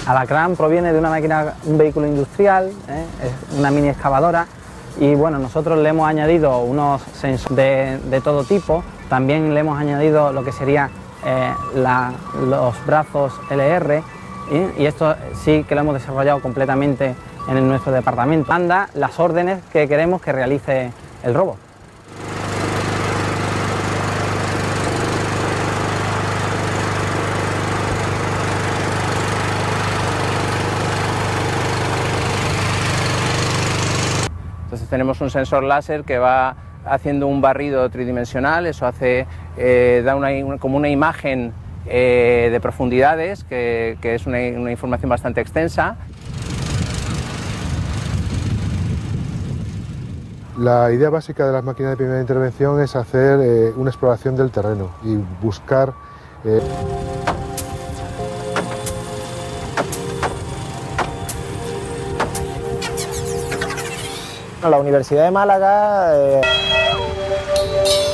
Alacrán proviene de una máquina, un vehículo industrial, es una mini excavadora, y bueno, nosotros le hemos añadido unos sensores de todo tipo. También le hemos añadido lo que sería los brazos LR, y esto sí que lo hemos desarrollado completamente en nuestro departamento. Manda las órdenes que queremos que realice el robot. Entonces tenemos un sensor láser que va haciendo un barrido tridimensional, eso hace, da como una imagen de profundidades, que es una información bastante extensa. La idea básica de las máquinas de primera intervención es hacer una exploración del terreno y buscar La Universidad de Málaga